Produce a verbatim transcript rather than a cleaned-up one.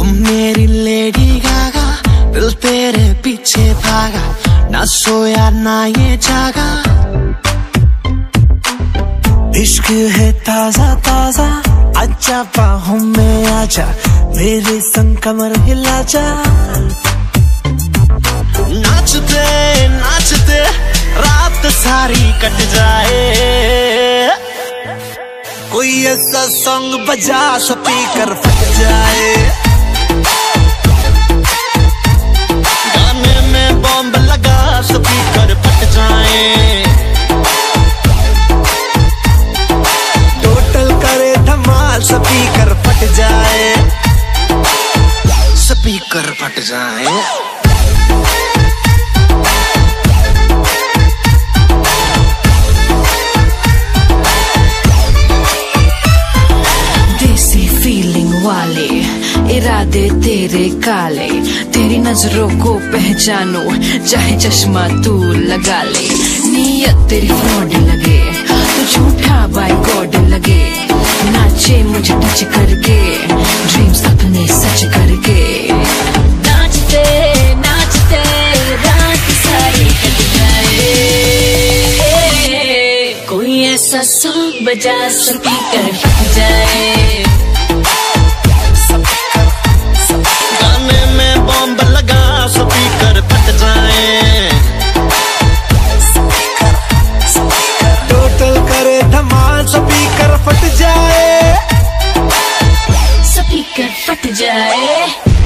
तुम मेरी Lady Gaga, दिल तेरे पीछे भागा, ना सोया ना ये जागा। इश्क है ताजा ताजा, आजा बाहों में आजा, मेरे संग कमर हिला जा। नाचते नाचते रात सारी कट जाए, कोई ऐसा सॉन्ग बजा स्पीकर फट जाए। गाने में बॉम्ब लगा स्पीकर फट जाए। टोटल करे धमाल स्पीकर फट जाए, स्पीकर फट जाए। देसी फीलिंग वाले इरादे तेरे काले, तेरी नजरों को पहचानो चाहे चश्मा तू लगा ले। नीयत तेरी फ्रॉड लगे तो झूठा बाय गॉड लगे, नाचे मुझे टच करके ड्रीम्स अपने सच करके। नाचते नाचते रात सारी कट जाए, कोई ऐसा सॉन्ग बजा स्पीकर फट जाए। गाने में बॉम्ब लगा स्पीकर फट जाए। टोटल करे धमाल स्पीकर फट जाए, स्पीकर फट जाए।